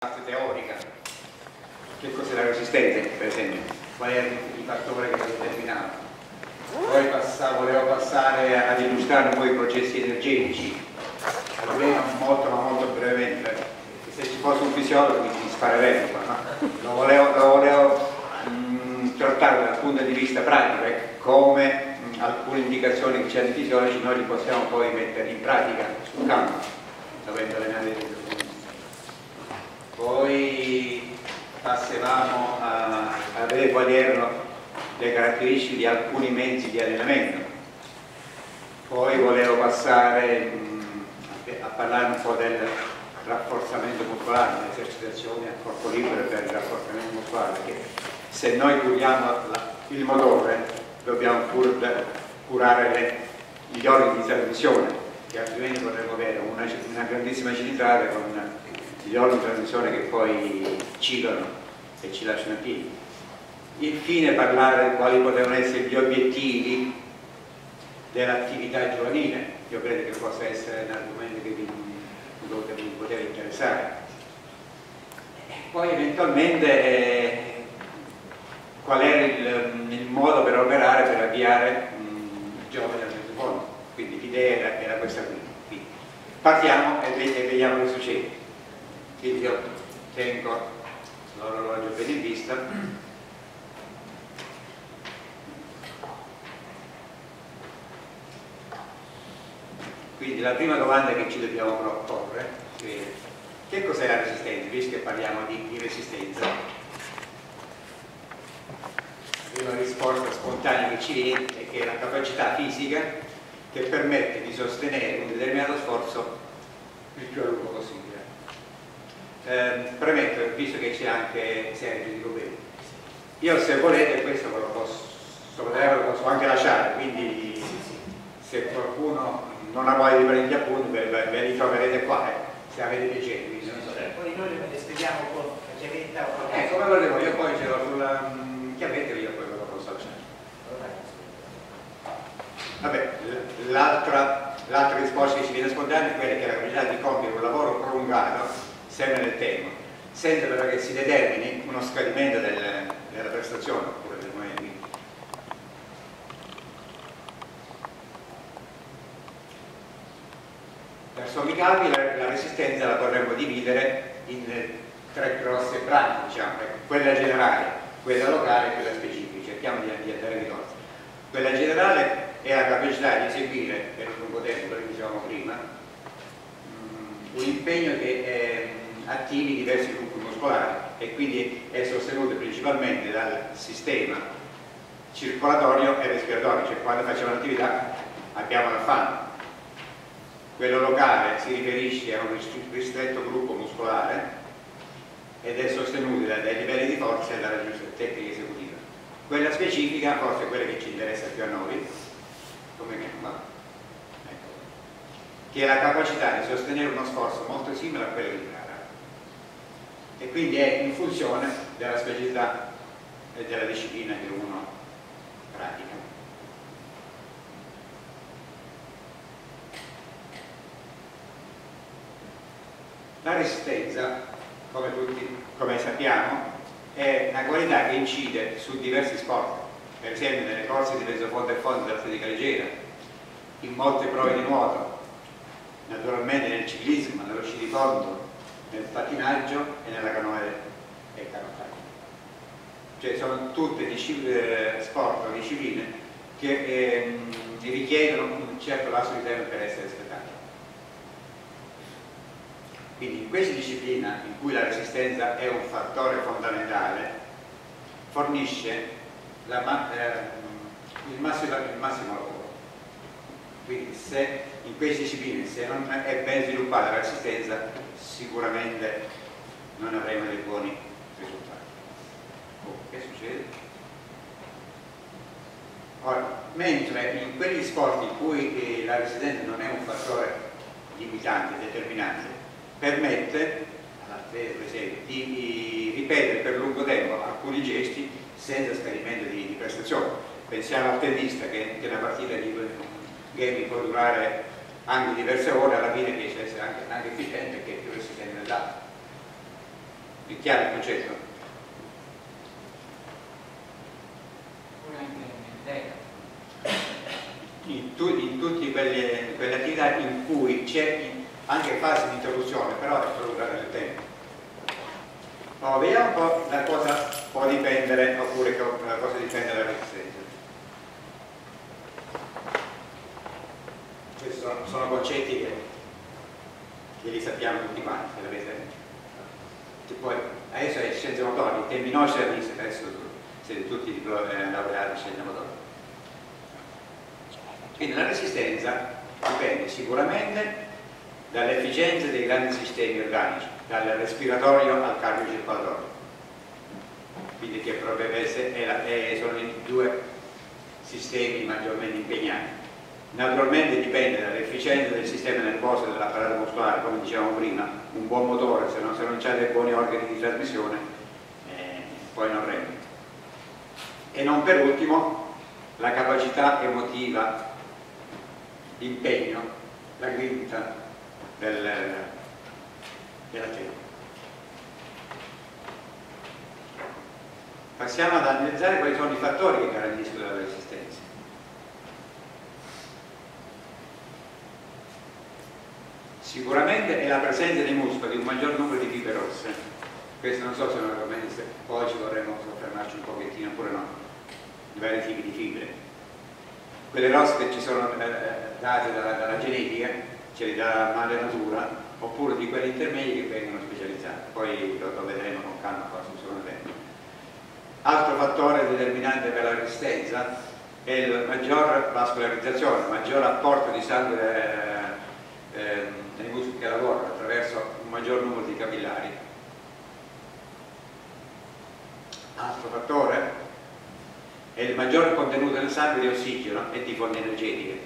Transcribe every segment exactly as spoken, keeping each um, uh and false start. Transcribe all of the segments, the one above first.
parte teorica. Che cos'è la resistenza, per esempio? Qual è il fattore che la determinava? Poi passavo, volevo passare ad illustrare un po' i processi energetici, almeno molto ma molto brevemente. Se ci fosse un fisiologo mi, mi sparerebbe, ma lo volevo, lo volevo mh, trattare dal punto di vista pratico, e come mh, alcune indicazioni che c'erano i fisiologi noi li possiamo poi mettere in pratica sul campo, dovendo allenare. Poi passavamo a, a vedere quali erano le caratteristiche di alcuni mezzi di allenamento. Poi volevo passare mh, a parlare un po' del rafforzamento muscolare, dell'esercitazione a corpo libero per il rafforzamento muscolare, perché se noi curiamo la, il motore dobbiamo pur curare le, gli organi di trasmissione, che altrimenti potremmo avere una, una grandissima cilindrata con gli organi di trasmissione che poi ciclano e ci lasciano a piedi. Infine parlare di quali potevano essere gli obiettivi dell'attività giovanile. Io credo che possa essere un argomento che vi, vi poteva interessare. E poi eventualmente eh, qual era il, il modo per operare per avviare mh, il giovane al mezzofondo. Quindi l'idea era, era questa qui. Quindi partiamo e, e vediamo che succede. Quindi io tengo l'orologio bene in vista. Quindi la prima domanda che ci dobbiamo porre è: che cos'è la resistenza, visto che parliamo di, di resistenza? La prima risposta spontanea che ci viene è che è la capacità fisica che permette di sostenere un determinato sforzo il più a lungo possibile. Eh, premetto, visto che c'è anche Sergio di Gobelli, io se volete questo ve lo posso, lo posso anche lasciare, quindi se qualcuno non ha voglia di prendere gli appunti ve, ve li troverete qua, eh, se avete piacere. Quindi, non so. Poi noi le spieghiamo con la chiavetta o qualcosa. Eh, come volevo, io poi ce l'ho sulla um, chiavetta e io poi ve lo posso lasciare. Vabbè, l'altra risposta che ci viene spontanea è quella che è la capacità di compiere un lavoro prolungato sempre nel tempo, senza però che si determini uno scadimento del, della prestazione oppure del movimento. Per sommi capi la, la resistenza la potremmo dividere in tre grosse branche, diciamo, quella generale, quella locale e quella specifica. Cerchiamo di, di andare di corsa. Quella generale è la capacità di eseguire per un lungo tempo, come dicevamo prima, un impegno che è attivi diversi gruppi muscolari e quindi è sostenuto principalmente dal sistema circolatorio e respiratorio, cioè quando facciamo un'attività abbiamo l'affanno. Quello locale si riferisce a un ristretto gruppo muscolare ed è sostenuto dai livelli di forza e dalla tecnica esecutiva. Quella specifica, forse è quella che ci interessa più a noi, come chiama? Ecco. Che è la capacità di sostenere uno sforzo molto simile a quello di gara, e quindi è in funzione della specialità e della disciplina che uno pratica. La resistenza, come tutti come sappiamo, è una qualità che incide su diversi sport, per esempio nelle corse di mezzo fondo e fondo dell'atletica leggera, in molte prove di nuoto, naturalmente nel ciclismo, nello sci di fondo, nel pattinaggio e nella canoa e canottaggio. Cioè sono tutte sport o discipline che eh, richiedono un certo lasso di tempo per essere espletate. Quindi in questa disciplina, in cui la resistenza è un fattore fondamentale, fornisce la, eh, il, massimo, il massimo lavoro. Quindi se in queste discipline se non è ben sviluppata la resistenza, sicuramente non avremo dei buoni risultati. Oh, che succede? Ora, mentre in quegli sport in cui eh, la resistenza non è un fattore limitante, determinante, permette all'atleta per esempio di ripetere per lungo tempo alcuni gesti senza scadimento di, di prestazione. Pensiamo al tennista che, che una partita di gaming può durare anche diverse ore, alla fine riesce a essere anche, anche efficiente, che è più resistente dell'altro. È chiaro il concetto? In, tu, in tutte quelle, quelle attività in cui c'è anche fase di interruzione, però è prolungata nel tempo. Allora, vediamo un po' da cosa può dipendere, oppure da cosa dipende la resistenza. Questi sono, sono concetti che, che li sappiamo tutti quanti, che l'avete. Poi, adesso è scienze motorie, i tempi nostri adesso siete tutti eh, laureati in scienze motorie. Quindi la resistenza dipende sicuramente dall'efficienza dei grandi sistemi organici, dal respiratorio al cardiocircolatorio. Quindi che proprio sono i due sistemi maggiormente impegnati. Naturalmente dipende dall'efficienza del sistema nervoso e dell'apparato muscolare, come dicevamo prima, un buon motore, se non, se non c'è dei buoni organi di trasmissione, eh, poi non rende. E non per ultimo la capacità emotiva l'impegno, la grinta del, dell'atleta. Passiamo ad analizzare quali sono i fattori che garantiscono la resistenza. Sicuramente è la presenza nei muscoli di un maggior numero di fibre rosse. Questo non so se è un argomento, se poi ci vorremmo soffermarci un pochettino oppure no, di vari tipi di fibre. Quelle rosse che ci sono eh, date dalla, dalla genetica, ce le dà la madre natura, oppure di quelle intermedie che vengono specializzate. Poi lo, lo vedremo con calma cosa sul secondo tempo. Altro fattore determinante per la resistenza è la maggior vascolarizzazione, il maggior apporto di sangue eh, eh, nei muscoli che lavorano attraverso un maggior numero di capillari. Altro fattore è il maggior contenuto nel sangue di ossigeno e di fonti energetiche.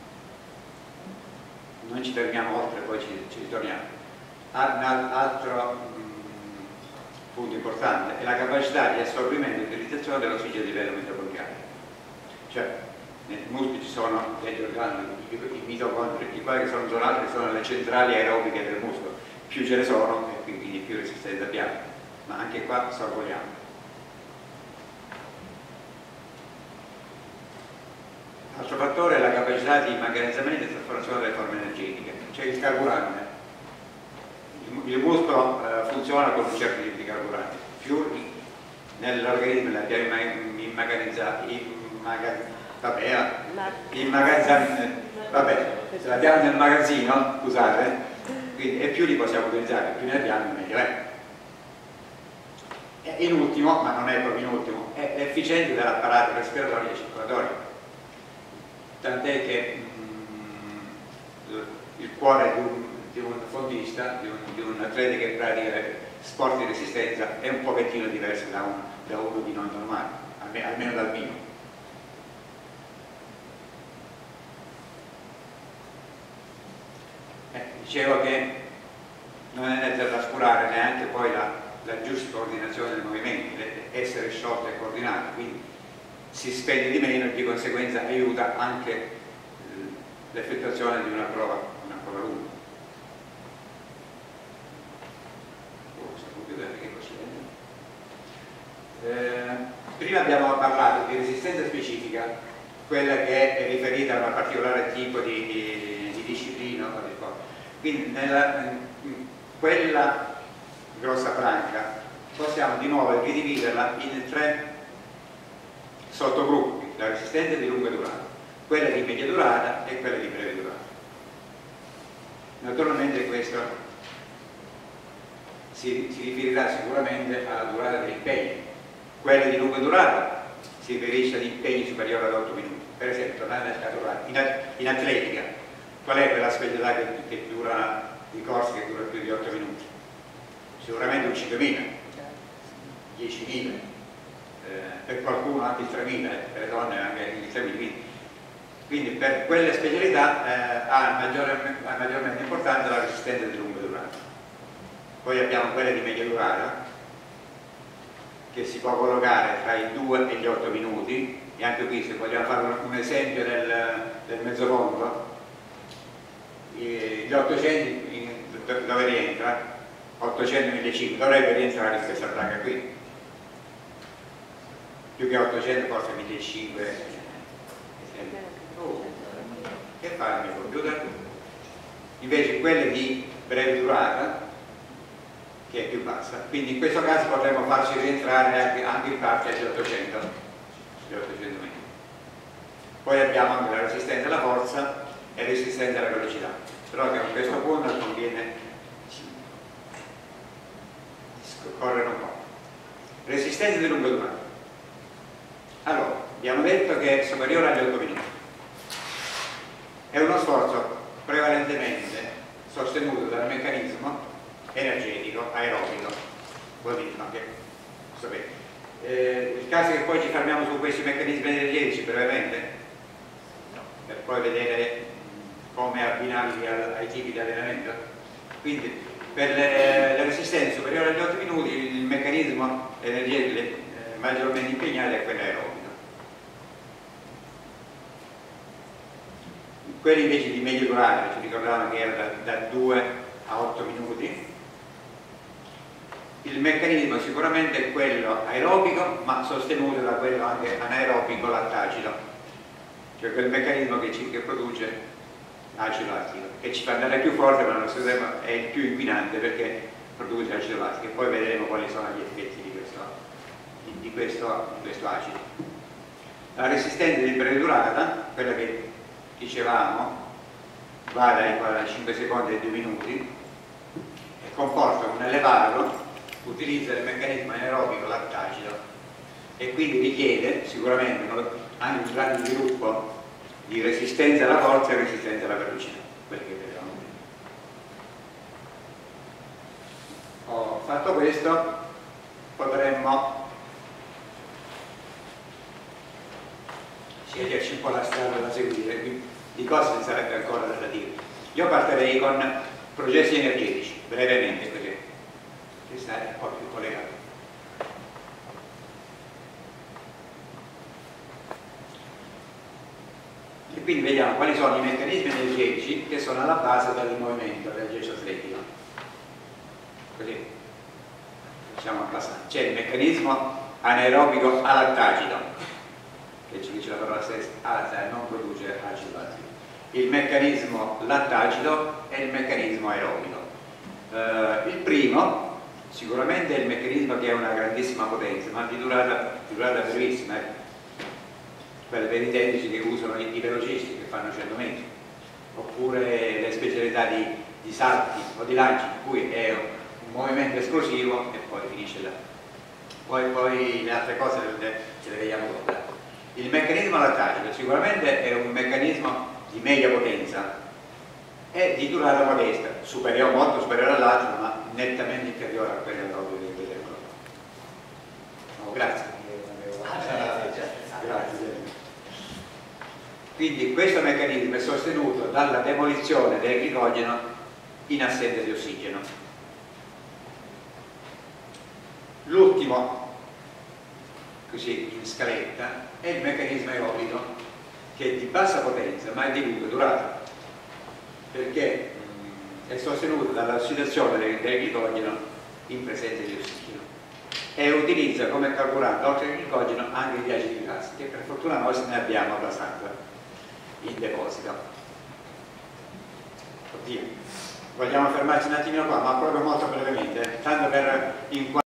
Non ci fermiamo oltre, poi ci, ci ritorniamo. Altro mh, punto importante è la capacità di assorbimento e utilizzazione dell'ossigeno a livello mitochondriale. Cioè, nei muscoli ci sono degli organi, i, i mitocondri, i quali sono zonati, che sono le centrali aerobiche del muscolo. Più ce ne sono, e quindi più resistenza abbiamo. Ma anche qua sorvoliamo. Altro fattore è la capacità di immagazzinamento e trasformazione delle forme energetiche, cioè il carburante. Il, il muscolo eh, funziona con un certo tipo di carburante, più nell'organismo l'abbiamo immagazzato, vabbè, vabbè, se l'abbiamo nel magazzino, scusate, quindi, e più li possiamo utilizzare, più ne abbiamo meglio è. E in ultimo, ma non è proprio in ultimo, è l'efficienza dell'apparato respiratorio e circolatorio. Tant'è che mm, il cuore di un, di un fondista, di un, di un atleta che pratica sport di resistenza è un pochettino diverso da, un, da uno di noi normali, almeno, almeno dal mio. Eh, dicevo che non è da trascurare neanche poi la, la giusta coordinazione dei movimenti, essere sciolto e coordinato, quindi si spende di meno e di conseguenza aiuta anche l'effettuazione di una prova, una prova lunga. Eh, prima abbiamo parlato di resistenza specifica, quella che è riferita a un particolare tipo di, di, di disciplina. Quindi nella, in quella grossa franca possiamo di nuovo ridividerla in tre sottogruppi: la resistenza di lunga durata, quella di media durata e quella di breve durata. Naturalmente questo si, si riferirà sicuramente alla durata dell'impegno. Quella di lunga durata si riferisce ad impegni superiori ad otto minuti. Per esempio, in, in atletica, qual è quella specialità che, che dura, di corsa che dura più di otto minuti? Sicuramente un cinquemila, diecimila, eh, per qualcuno anche il tremila, eh, per le donne anche il tremila. Quindi, quindi per quelle specialità eh, ha, maggiore, ha maggiormente importanza la resistenza di lunga durata. Poi abbiamo quella di media durata, che si può collocare tra i due e gli otto minuti, e anche qui se vogliamo fare un esempio del, del mezzofondo, gli ottocento dove rientra ottocento millecinquecento, dovrebbe rientrare in questa placa qui, più che ottocento forse millecinquecento. Oh, che fa il mio computer? Invece quelle di breve durata, che è più bassa, quindi in questo caso potremmo farci rientrare anche, anche in parte gli ottocento metri. Poi abbiamo anche la resistenza alla forza e resistenza alla velocità, però che a questo punto conviene correre un po'. Resistenza di lunga durata. Allora, abbiamo detto che è superiore agli otto minuti. È uno sforzo prevalentemente sostenuto dal meccanismo energetico aerobico. Vuol dire, no, che sapete. Eh, il caso che poi ci fermiamo su questi meccanismi energetici brevemente, per poi vedere come abbinarli al, ai tipi di allenamento. Quindi per le, le resistenze superiori agli otto minuti il meccanismo energetico eh, maggiormente impegnato è quello aerobico. Quelli invece di media durata, ci ricordavamo che era da, da due a otto minuti. Il meccanismo sicuramente è quello aerobico, ma sostenuto da quello anche anaerobico lattacido, cioè quel meccanismo che, ci, che produce acido lattico, che ci fa andare più forte, ma allo stesso tempo è il più inquinante perché produce acido lattico, e poi vedremo quali sono gli effetti di questo, di, di questo, di questo acido. La resistenza di breve durata, quella che dicevamo, va dai quarantacinque secondi ai due minuti e comporta un elevato utilizzo del meccanismo anaerobico lattacido e quindi richiede sicuramente anche un grande sviluppo di resistenza alla forza e resistenza alla velocità, quelli che vedevamo prima. Ho fatto questo, potremmo sceglierci un po' la strada da seguire, di cosa ne sarebbe ancora da dire. Io partirei con processi energetici, brevemente così, che sarà un po' più collegato. E quindi vediamo quali sono i meccanismi energetici che sono alla base del movimento del gesto atletico. Così facciamo passare. C'è il meccanismo anaerobico alattacido, che ci dice la parola stessa, alattacido, non produce acido lattico. Il meccanismo lattacido e il meccanismo aerobico. Eh, il primo sicuramente è il meccanismo che ha una grandissima potenza, ma di durata, di durata brevissima, eh. Quelle per i tecnici che usano i, i velocisti che fanno cento metri, oppure le specialità di, di salti o di lanci, in cui è un movimento esplosivo e poi finisce là. Poi, poi le altre cose le, ce le vediamo dopo. Il meccanismo lattacido sicuramente è un meccanismo di media potenza e di durata modesta, superiore, molto superiore all'altro, ma nettamente inferiore a quello che vedremo. Oh, grazie. Grazie. Quindi questo meccanismo è sostenuto dalla demolizione del glicogeno in assenza di ossigeno. L'ultimo, così in scaletta, è il meccanismo aerobico, che è di bassa potenza ma è di lunga durata, perché mh, è sostenuto dall'ossidazione del, del glicogeno in presenza di ossigeno e utilizza come carburante oltre al glicogeno anche gli acidi grassi, che per fortuna noi ne abbiamo abbastanza in deposito. Oddio, vogliamo fermarci un attimino qua, ma proprio molto brevemente, tanto per inquadrare